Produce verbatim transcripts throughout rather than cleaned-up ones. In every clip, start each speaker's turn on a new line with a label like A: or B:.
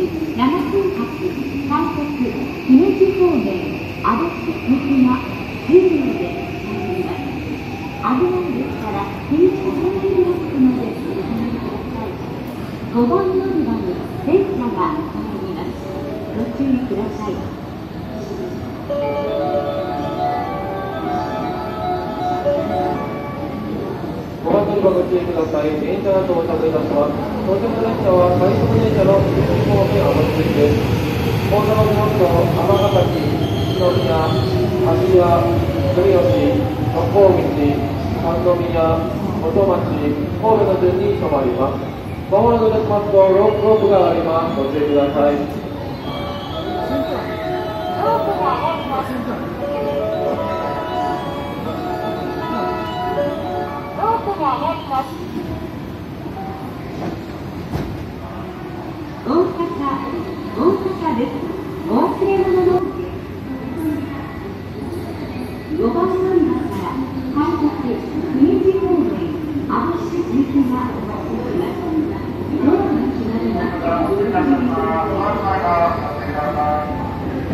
A: しななふん発快速姫路方面足立行きがじゅうびょうで参ります。危ないですから停車線ブロックまでお止めください。ごばん乗り場に電車が参ります。ご注意ください。
B: ごばん乗り場ご注意ください。電車が到着いたします。到着列車は快速電車の姫路方面足立行きです。大阪ブロックの尼崎、一宮、芦屋、住吉、六甲道、三宮、元町、神戸の順に停まります。まもなくいたしますとロープロープがあります。ご注意ください。
A: 大阪、大阪です。お忘れ物のごばん乗り場から快速姫路方面足立行きがお待ちします。ドアが閉まります。ご注意ください。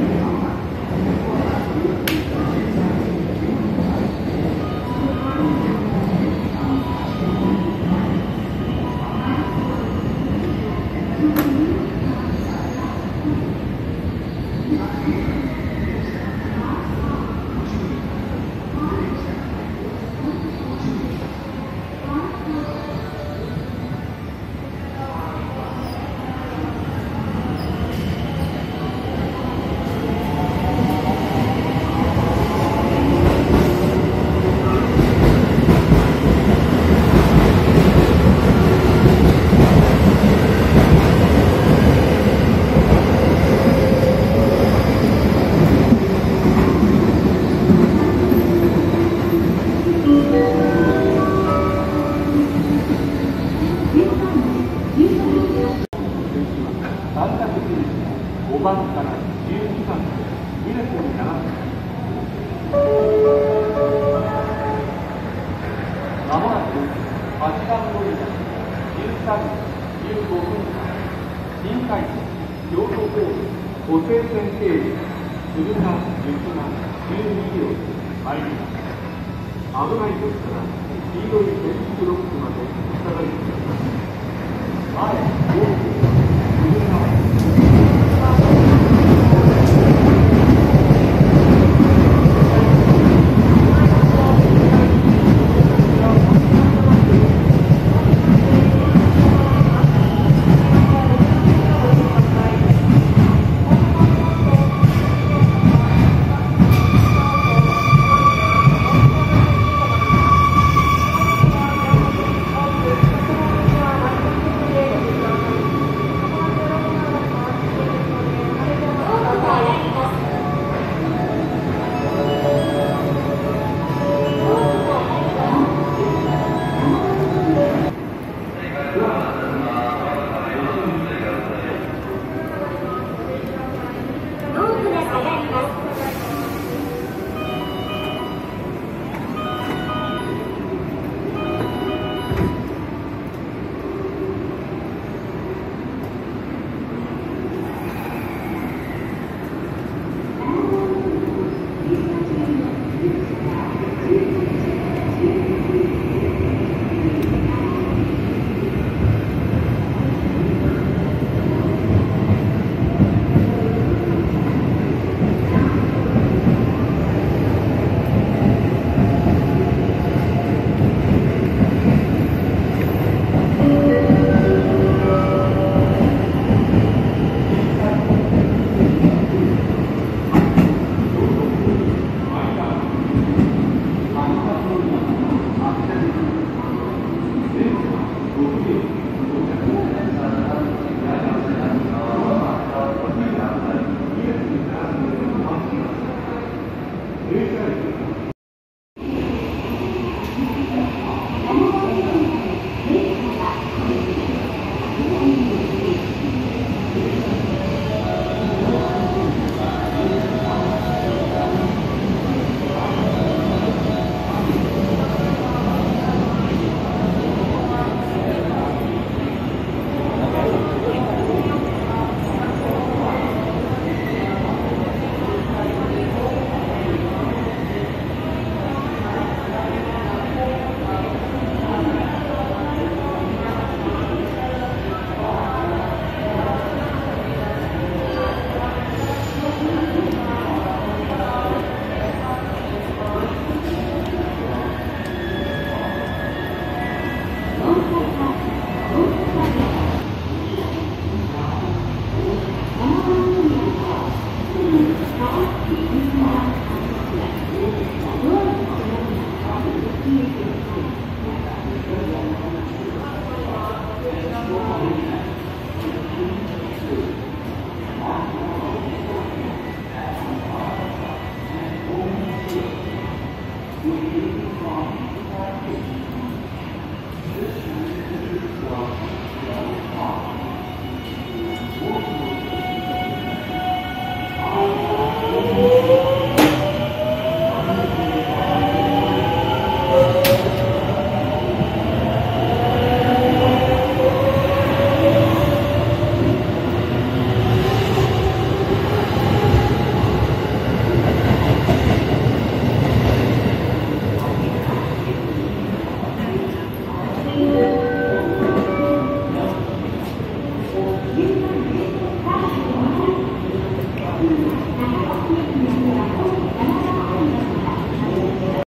C: ごばんからじゅうにばんに列に並んでまもなくはちばん乗り場じゅうさんじじゅうごふんかん新快速京都ホーム湖西線経由鶴ヶ雪がじゅうにびょうで参ります。危ないですから黄色い点字ブロックまでお下がりください。前、大き